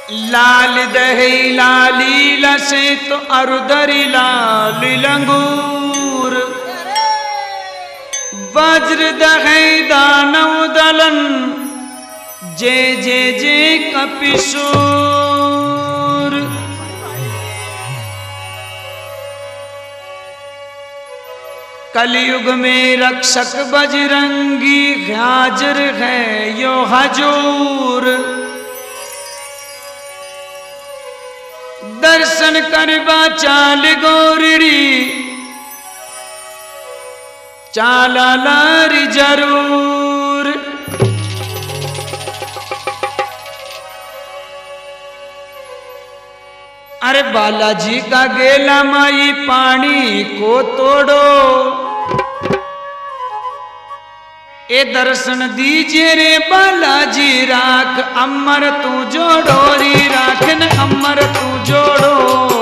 लाल दही लाली लसे तो अरुदरी लाल लंगूर वज्र दही दानव दलन जे जे जे कपिशोर। कलयुग में रक्षक बजरंगी हाजिर है यो हजूर। दर्शन करवा चाल गोरी चाला लारी जरूर। अरे बालाजी का गेला माई पानी को तोड़ो ए दर्शन दीजिए रे बालाजी राख अमर तू जोड़ो री राखन अमर तू जोड़ो।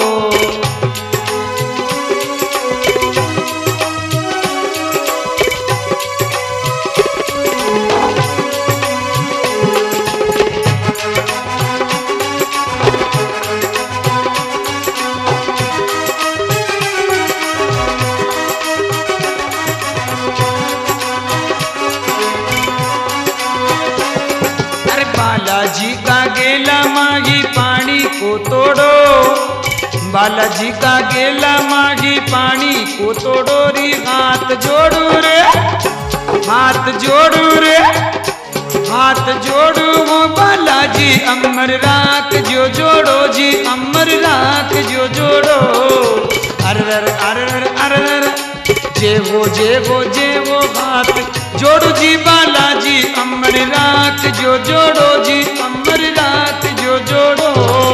बालाजी का गेला माही पानी को तोड़ो बालाजी का गेला माही पानी को तोड़ो री हाथ जोड़ू रे हाथ जोड़ू रे हाथ जोड़ू हो बालाजी अमर राख जो जोड़ो जी अमर राख जो जोड़ो। अरर अरर अरर जे वो हाथ जोड़ो जी बालाजी अमर राख जो जोड़ो जी अमर राख जो जोड़ो।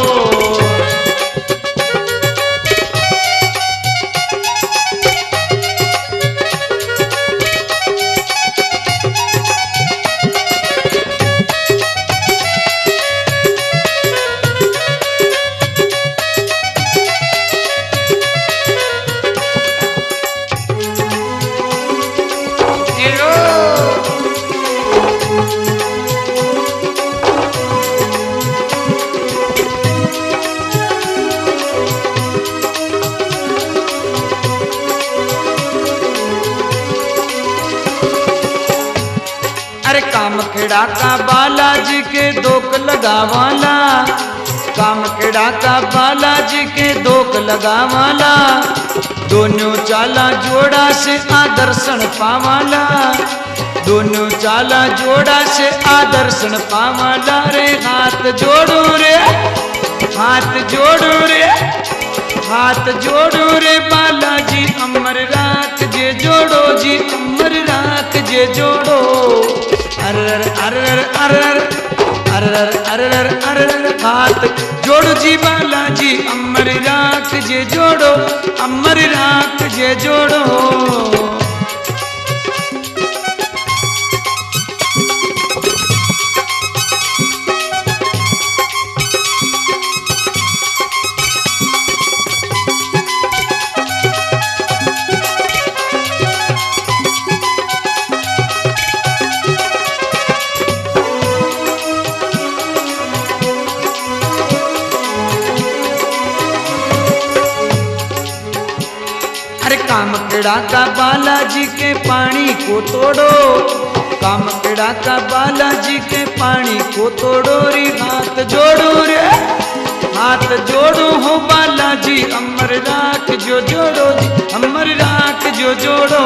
कामखेड़ा का बालाजी के दोक लगावाला कामखेड़ा का बालाजी के दोक लगावाला दोनों चाला जोड़ा से आदर्शन पावाला दोनों चाला जोड़ा से आदर्शन पावाला रे हाथ जोड़ो रे हाथ जोड़ो रे हाथ जोड़ो रे बालाजी अमर राख जे जोड़ो जी अमर राख जे जोड़ो। अरर अरर अरर अरर अरर अरर हाथ जोड़ो जी बालाजी अमर राख जे जोड़ो अमर राख जे जोड़ो। कामखेड़ा का बालाजी के पानी को तोड़ो कामखेड़ा का बालाजी के पानी को तोड़ो रे हाथ जोड़ो रे हाथ जोड़ो हो बालाजी अमर राख जो जोड़ो जी अमर राख जो जोड़ो।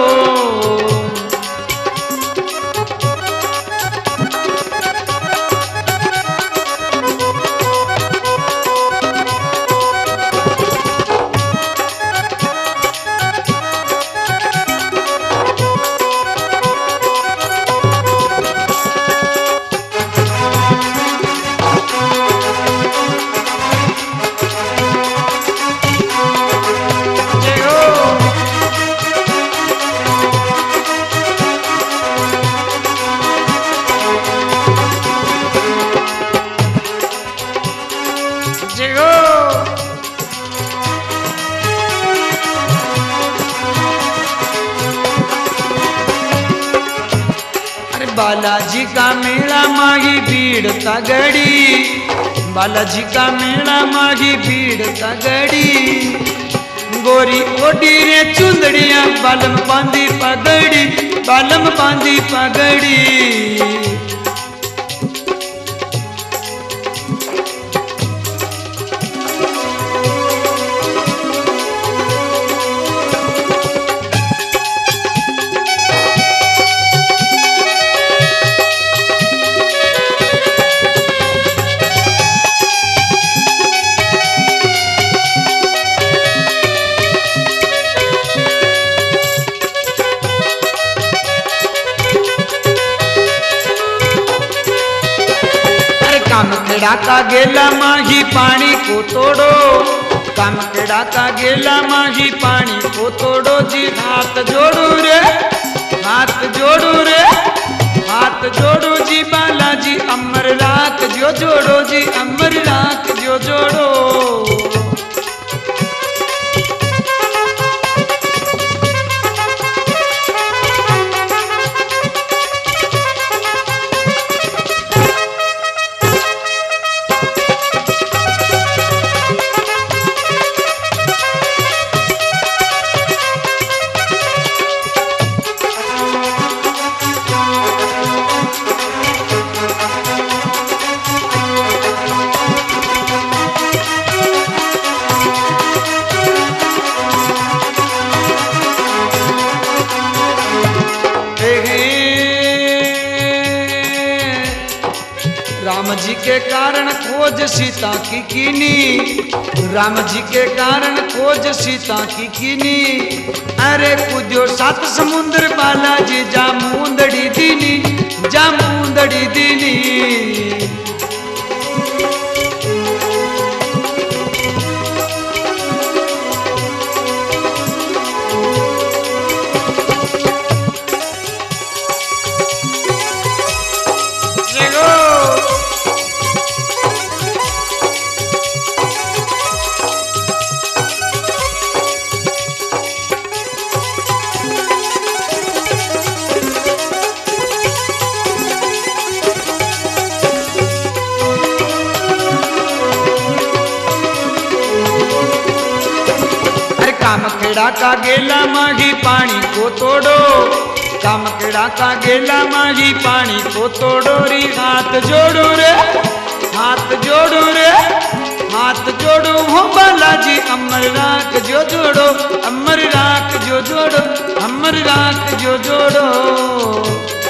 बालाजी का मेला माही भीड़ तगड़ी, बालाजी का मेला माही भीड़ तगड़ी। गोरी ओडी रे चुंदड़िया बालम बांधी पगड़ी, बालम बांधी पगड़ी। कामखेड़ा का गेला माही पानी को तोड़ो, कामखेड़ा का गेला माही पानी को तोड़ो जी। हाथ जोड़ो रे, हाथ जोड़ो रे, हाथ जोड़ो जी। बालाजी अमर राख जो जोड़ो जी, अमर राख जो जोड़ो। राम जी के कारण खोज सीता की कीनी, राम जी के कारण खोज सीता की कीनी। अरे कूद्यो सात समुद्र बालाजी जामुंदड़ी दीनी, जामुंदड़ी दीनी। कामखेड़ा का गेला माही पानी को तोड़ो, कामखेड़ा का गेला माही पानी को तोड़ो री। हाथ जोड़ो रे, हाथ जोड़ो रे, हाथ जोड़ो हो बालाजी अमर राख जो जोड़ो, अमर राख जो जोड़ो, अमर राख जो जोड़ो।